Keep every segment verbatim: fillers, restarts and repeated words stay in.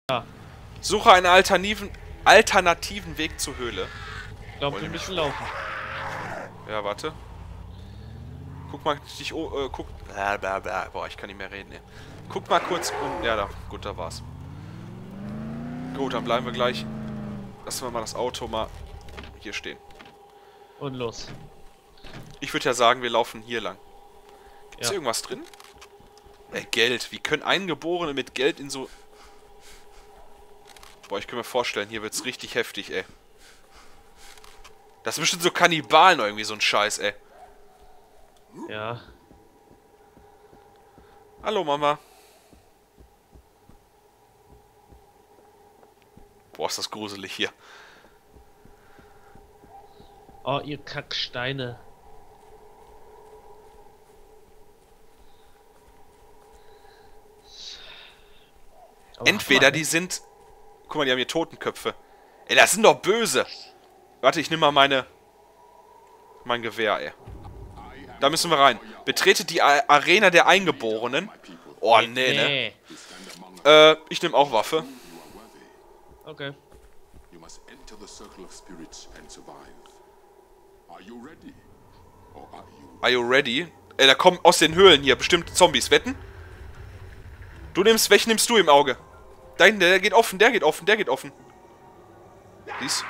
Ja. Suche einen alternativen, alternativen Weg zur Höhle. Ich glaube, wir müssen laufen. Ja, warte. Guck mal dich oh, äh, guck. Blablabla. Boah, ich kann nicht mehr reden, ey. Guck mal kurz um. Ja, da. Gut, da war's. Gut, dann bleiben wir gleich. Lassen wir mal das Auto mal hier stehen. Und los. Ich würde ja sagen, wir laufen hier lang. Gibt's Ja. hier irgendwas drin? Äh, Geld. Wie können Eingeborene mit Geld in so... Boah, ich kann mir vorstellen, hier wird's richtig heftig, ey. Das sind bestimmt so Kannibalen irgendwie, so ein Scheiß, ey. Ja. Hallo, Mama. Boah, ist das gruselig hier. Oh, ihr Kacksteine. Aber Entweder mal, die sind... Guck mal, die haben hier Totenköpfe. Ey, das sind doch böse. Warte, ich nehme mal meine... Mein Gewehr, ey. Da müssen wir rein. Betretet die A Arena der Eingeborenen. Oh, nee, ne? Nee. Äh, ich nehme auch Waffe. Okay. You must enter the circle of spirits and survive. Are you ready? Or are you? Are you ready? Ey, da kommen aus den Höhlen hier bestimmt Zombies. Wetten? Du nimmst... Welchen nimmst du im Auge? Da hinten, der geht offen, der geht offen, der geht offen. Dies.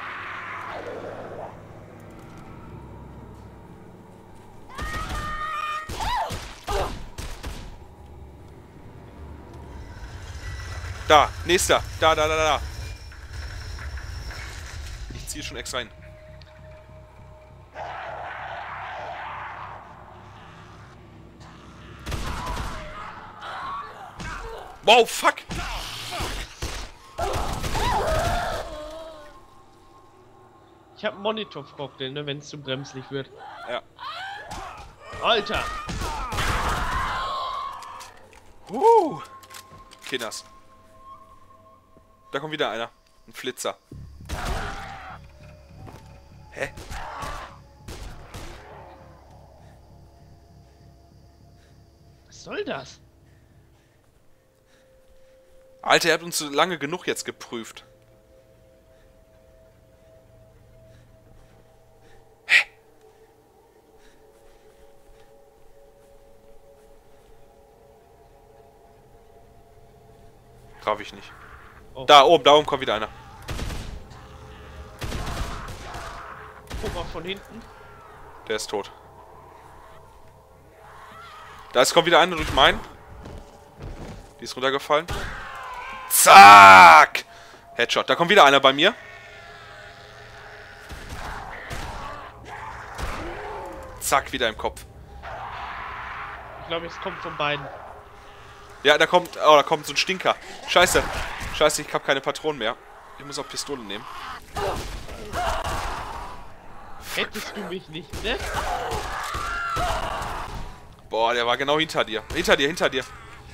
Da, nächster. Da, da, da, da. Ich ziehe schon extra hin. Wow, fuck! Ich hab einen Monitor-Frogtel, ne, wenn es zu bremslich wird. Ja. Alter! Uh. Kinders. Da kommt wieder einer. Ein Flitzer. Hä? Was soll das? Alter, ihr habt uns so lange genug jetzt geprüft. Hä? Raff ich nicht. Oh. Da oben, da oben kommt wieder einer. Guck mal von hinten. Der ist tot. Da ist kommt wieder einer durch meinen. Die ist runtergefallen. Zack! Headshot. Da kommt wieder einer bei mir. Zack, wieder im Kopf. Ich glaube, es kommt von beiden. Ja, da kommt... Oh, da kommt so ein Stinker. Scheiße. Scheiße, ich habe keine Patronen mehr. Ich muss auch Pistole nehmen. Hättest du mich nicht, ne? Boah, der war genau hinter dir. Hinter dir, hinter dir.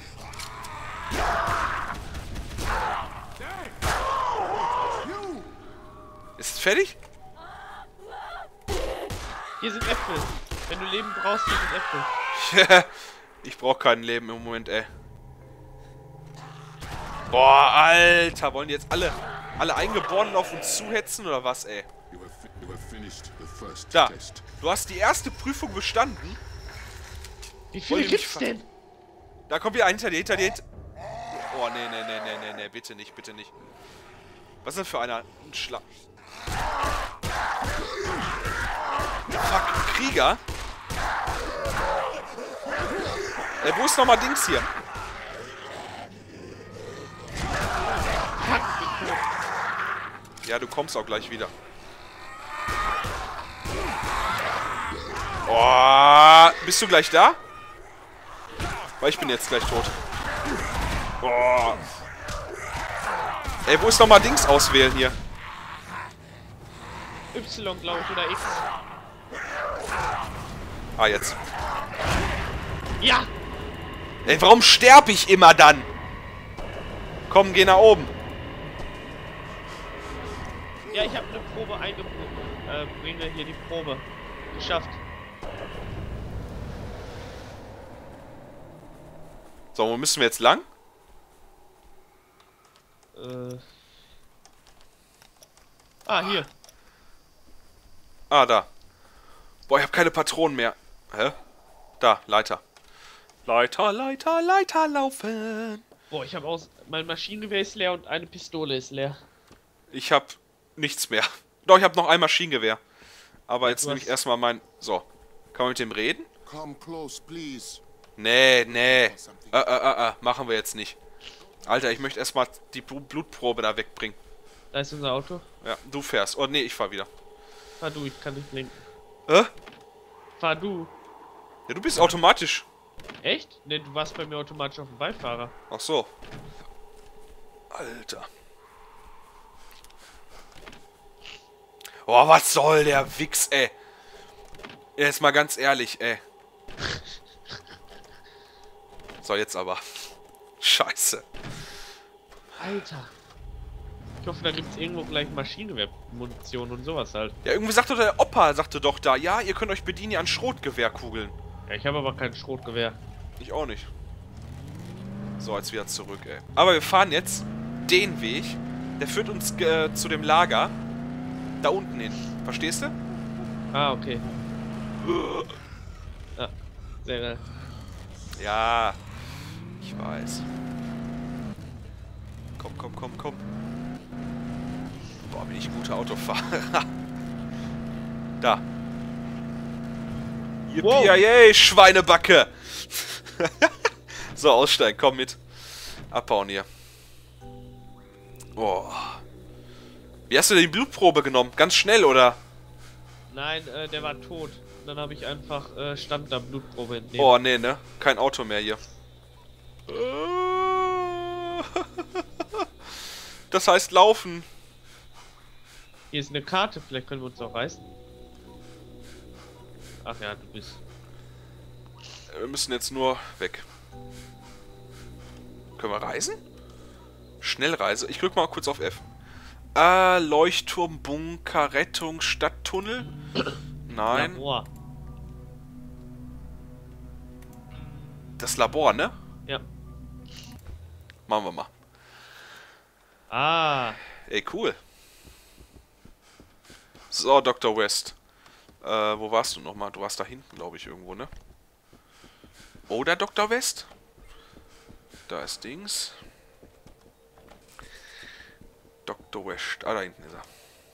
Ist es fertig? Hier sind Äpfel. Wenn du Leben brauchst, hier sind Äpfel. Ich brauche kein Leben im Moment, ey. Boah, Alter. Wollen die jetzt alle, alle Eingeborenen auf uns zuhetzen oder was, ey? You have, fi you have finished the first Da. test. Du hast die erste Prüfung bestanden. Wie viele Wollen die gibt's mich denn? Da kommt wieder ein hinter dir, hinter dir. Hinter oh, nee, nee, nee, nee, nee, nee. Bitte nicht, bitte nicht. Was ist denn für einer? Ein Schlag. Fuck, ein Krieger? Ey, wo ist nochmal Dings hier? Ja, du kommst auch gleich wieder. Oh, bist du gleich da? Weil ich bin jetzt gleich tot. Oh. Ey, wo ist nochmal Dings auswählen hier? Y, glaube ich, oder X. Ah, jetzt. Ja! Ey, warum sterb ich immer dann? Komm, geh nach oben. Ja, ich habe eine Probe eingebracht. Äh, bringe hier die Probe. Geschafft. So, wo müssen wir jetzt lang? Äh. Ah, hier. Ah, da. Boah, ich habe keine Patronen mehr. Hä? Da, Leiter. Leiter, Leiter, Leiter laufen. Boah, ich habe aus... Mein Maschinengewehr ist leer und eine Pistole ist leer. Ich habe nichts mehr. Doch, ich habe noch ein Maschinengewehr. Aber jetzt Du nehme ich hast- erstmal mein... So. Kann man mit dem reden? Come close, please. Nee, nee. Äh, äh, äh, äh. Machen wir jetzt nicht. Alter, ich möchte erstmal die Blu- Blutprobe da wegbringen. Da ist unser Auto. Ja, du fährst. Oh, nee, ich fahr wieder. Fahr du, ich kann nicht lenken. Hä? Fahr du. Ja, du bist automatisch. Echt? Ne, du warst bei mir automatisch auf dem Beifahrer. Ach so. Alter. Boah, was soll der Wichs, ey? Jetzt mal ganz ehrlich, ey. So, jetzt aber. Scheiße. Alter. Ich hoffe, da gibt's irgendwo gleich Maschinengewehr-Munition und sowas halt. Ja, irgendwie sagte der Opa, sagte doch da, ja, ihr könnt euch bedienen ja an Schrotgewehrkugeln. Ja, ich habe aber kein Schrotgewehr. Ich auch nicht. So, jetzt wieder zurück, ey. Aber wir fahren jetzt den Weg. Der führt uns äh, zu dem Lager. Da unten hin. Verstehst du? Ah, okay. Ah, sehr geil. Ja. Ich weiß. Komm, komm, komm, komm. Boah, bin ich ein guter Autofahrer. Da. Wow. Yippie, Schweinebacke. So, aussteigen, komm mit. Abbauen hier. Oh. Wie hast du denn die Blutprobe genommen? Ganz schnell, oder? Nein, äh, der war tot. Dann habe ich einfach äh, Stand da Blutprobe entnehmen. Oh, nee, ne? Kein Auto mehr hier. Das heißt laufen. Hier ist eine Karte, vielleicht können wir uns auch reißen. Ach ja, du bist. Wir müssen jetzt nur weg. Können wir reisen? Schnellreise. Ich drück mal kurz auf F. Ah, Leuchtturm, Bunker, Rettung, Stadttunnel. Nein. Labor. Das Labor, ne? Ja. Machen wir mal. Ah. Ey, cool. So, Doktor West. Äh, wo warst du nochmal? Du warst da hinten, glaube ich, irgendwo, ne? Oder Doktor West? Da ist Dings. Doktor West. Ah, da hinten ist er.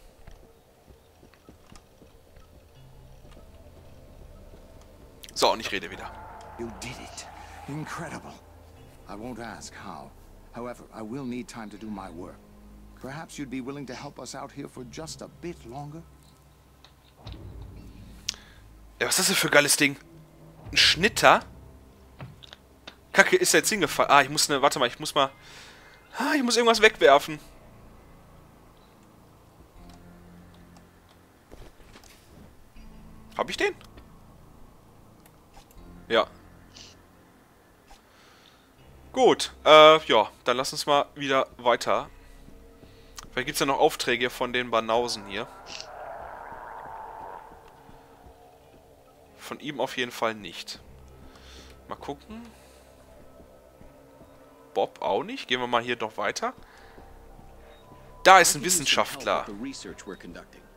So, und ich rede wieder. You did it. Incredible. I won't ask how. However, I will need time to do my work. Perhaps you'd be willing to help us out here for just a bit longer? Ja, was ist das denn für ein geiles Ding? Ein Schnitter? Kacke, ist er jetzt hingefallen? Ah, ich muss ne, warte mal, ich muss mal... Ah, ich muss irgendwas wegwerfen. Hab ich den? Ja. Gut, äh, ja, dann lass uns mal wieder weiter. Vielleicht gibt's ja noch Aufträge von den Banausen hier. Von ihm auf jeden Fall nicht. Mal gucken. Bob auch nicht. Gehen wir mal hier noch weiter. Da ist ein Wissenschaftler. Wollen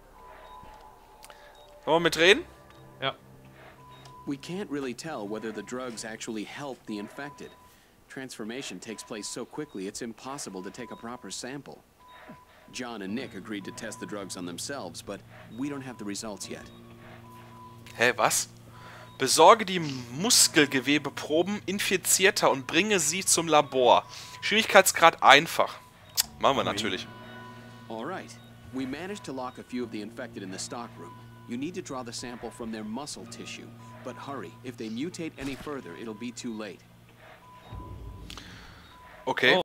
wir mitreden? Ja. We can't really tell whether the drugs actually help the infected. Transformation takes place so quickly, it's impossible to take a proper sample. John and Nick agreed to test the drugs on themselves, but we don't have the results yet. Hä, was? Besorge die Muskelgewebeproben Infizierter und bringe sie zum Labor. Schwierigkeitsgrad einfach. Machen wir natürlich. All right. We managed to lock a few of the infected in the stockroom. You need to draw the sample from their muscle tissue. But hurry, if they mutate any further, it'll be too late. Okay.